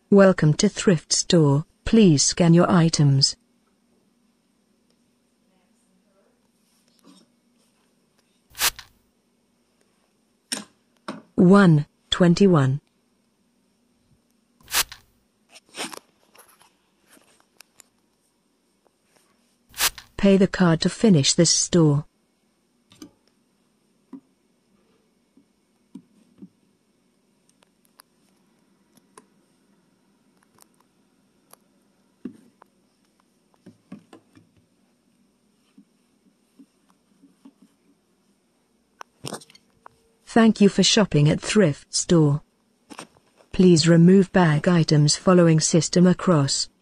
Welcome to Thrift Store. Please scan your items. $1.21. Pay the card to finish this store. Thank you for shopping at Thrift Store. Please remove bag items following system across.